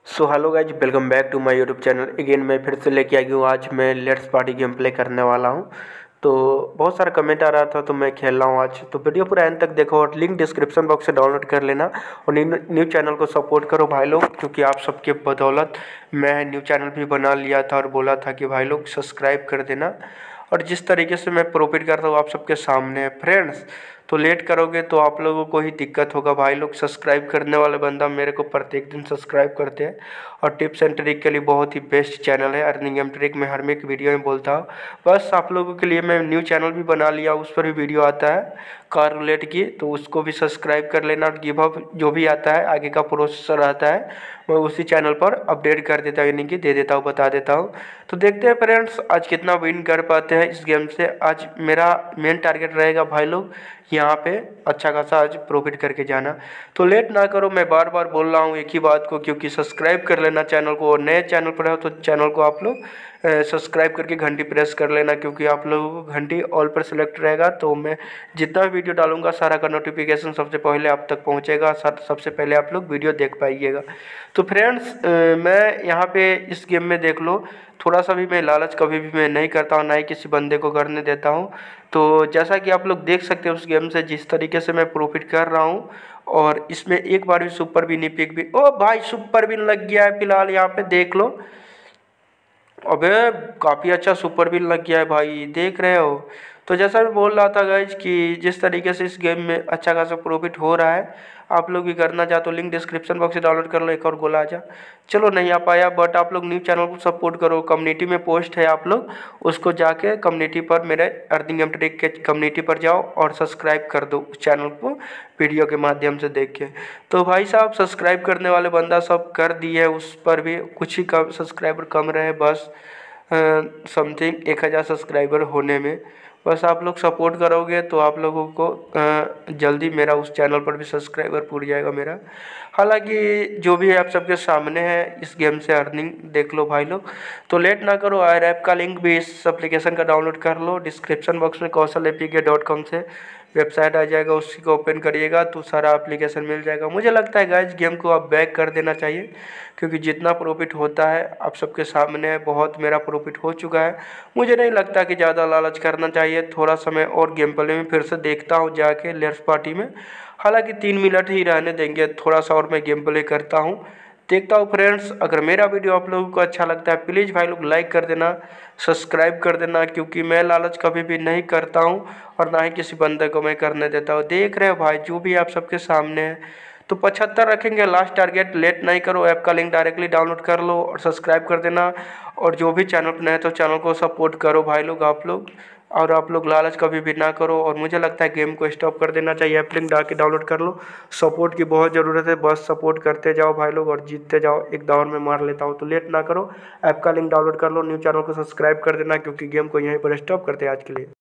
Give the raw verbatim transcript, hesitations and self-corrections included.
So hello guys, welcome back to my YouTube channel. Again मैं फिर से लेके आ गया हूँ। आज मैं लेट्स पार्टी गेम प्ले करने वाला हूँ। तो बहुत सारा कमेंट आ रहा था तो मैं खेल रहा हूँ आज। तो वीडियो पूरा एंड तक देखो और लिंक डिस्क्रिप्शन बॉक्स से डाउनलोड कर लेना। और न्यू न्यू चैनल को सपोर्ट करो भाई लोग, क्योंकि आप सबके बदौलत मैं न्यू चैनल भी बना लिया था और बोला था कि भाई लोग सब्सक्राइब कर देना। और जिस तरीके से मैं प्रॉफिट करता हूँ आप सबके सामने फ्रेंड्स, तो लेट करोगे तो आप लोगों को ही दिक्कत होगा भाई लोग। सब्सक्राइब करने वाले बंदा मेरे को प्रत्येक दिन सब्सक्राइब करते हैं। और टिप्स एंड ट्रिक के लिए बहुत ही बेस्ट चैनल है अर्निंग एंड ट्रिक। मैं हर में एक वीडियो में बोलता हूँ। बस आप लोगों के लिए मैं न्यू चैनल भी बना लिया, उस पर भी वीडियो आता है कार रिलेट की, तो उसको भी सब्सक्राइब कर लेना। और गिव अप जो भी आता है आगे का प्रोसेसर आता है मैं उसी चैनल पर अपडेट कर देता हूँ, यानी कि दे देता हूँ, बता देता हूँ। तो देखते हैं फ्रेंड्स आज कितना विन कर पाते हैं इस गेम से। आज मेरा मेन टारगेट रहेगा भाई लोग यहाँ पे अच्छा खासा आज प्रॉफिट करके जाना। तो लेट ना करो, मैं बार बार बोल रहा हूँ एक ही बात को, क्योंकि सब्सक्राइब कर लेना चैनल को। और नए चैनल पर हो तो चैनल को आप लोग सब्सक्राइब करके घंटी प्रेस कर लेना, क्योंकि आप लोगों को घंटी ऑल पर सिलेक्ट रहेगा तो मैं जितना भी वीडियो डालूंगा सारा का नोटिफिकेशन सबसे पहले आप तक पहुँचेगा। सबसे पहले आप लोग वीडियो देख पाइएगा। तो फ्रेंड्स मैं यहाँ पे इस गेम में देख लो, थोड़ा सा भी मैं लालच कभी भी मैं नहीं करता हूँ, ना ही किसी बंदे को करने देता हूँ। तो जैसा कि आप लोग देख सकते हो उस गेम से जिस तरीके से मैं प्रॉफिट कर रहा हूँ, और इसमें एक बार भी सुपर भी नहीं पिक भी। ओ भाई सुपर भी लग गया है फिलहाल, यहाँ पे देख लो। अबे काफ़ी अच्छा सुपर बिल लग गया है भाई, देख रहे हो। तो जैसा मैं बोल रहा था गाइज कि जिस तरीके से इस गेम में अच्छा खासा प्रॉफिट हो रहा है, आप लोग भी करना चाहते हो लिंक डिस्क्रिप्शन बॉक्स से डाउनलोड कर लो। एक और गोला आ जा, चलो नहीं आ पाया, बट आप लोग न्यू चैनल को सपोर्ट करो। कम्युनिटी में पोस्ट है, आप लोग उसको जाके कम्युनिटी पर मेरे अर्निंग एंड ट्रिक के कम्युनिटी पर जाओ और सब्सक्राइब कर दो उस चैनल को वीडियो के माध्यम से देख के। तो भाई साहब सब्सक्राइब करने वाले बंदा सब कर दिए, उस पर भी कुछ ही कम सब्सक्राइबर कम रहे, बस समथिंग एक हज़ार सब्सक्राइबर होने में। बस आप लोग सपोर्ट करोगे तो आप लोगों को आ, जल्दी मेरा उस चैनल पर भी सब्सक्राइबर पूर जाएगा मेरा। हालांकि जो भी है आप सबके सामने है, इस गेम से अर्निंग देख लो भाई लोग। तो लेट ना करो, आयर ऐप का लिंक भी इस एप्लीकेशन का डाउनलोड कर लो। डिस्क्रिप्शन बॉक्स में Kaushal A P K dot com से वेबसाइट आ जाएगा, उसी को ओपन करिएगा तो सारा एप्लीकेशन मिल जाएगा। मुझे लगता है गाइज गेम को आप बैक कर देना चाहिए, क्योंकि जितना प्रॉफिट होता है आप सबके सामने है, बहुत मेरा प्रॉफिट हो चुका है। मुझे नहीं लगता कि ज़्यादा लालच करना चाहिए। थोड़ा समय और गेम प्ले में फिर से देखता हूँ जाके लेट्स पार्टी में। हालांकि तीन मिनट ही रहने देंगे, थोड़ा सा और मैं गेम प्ले करता हूँ, देखता हूँ फ्रेंड्स। अगर मेरा वीडियो आप लोगों को अच्छा लगता है प्लीज़ भाई लोग लाइक कर देना, सब्सक्राइब कर देना, क्योंकि मैं लालच कभी भी नहीं करता हूँ और ना ही किसी बंदे को मैं करने देता हूँ। देख रहे हो भाई जो भी आप सबके सामने है। तो पचहत्तर रखेंगे लास्ट टारगेट। लेट नहीं करो, ऐप का लिंक डायरेक्टली डाउनलोड कर लो और सब्सक्राइब कर देना। और जो भी चैनल पर नए तो चैनल को सपोर्ट करो भाई लोग आप लोग। और आप लोग लालच कभी भी ना करो। और मुझे लगता है गेम को स्टॉप कर देना चाहिए, ऐप लिंक डाल के डाउनलोड कर लो। सपोर्ट की बहुत ज़रूरत है, बस सपोर्ट करते जाओ भाई लोग और जीतते जाओ। एक दौर में मार लेता हूँ, तो लेट ना करो, ऐप का लिंक डाउनलोड कर लो, न्यू चैनल को सब्सक्राइब कर देना, क्योंकि गेम को यहीं पर स्टॉप करते हैं आज के लिए।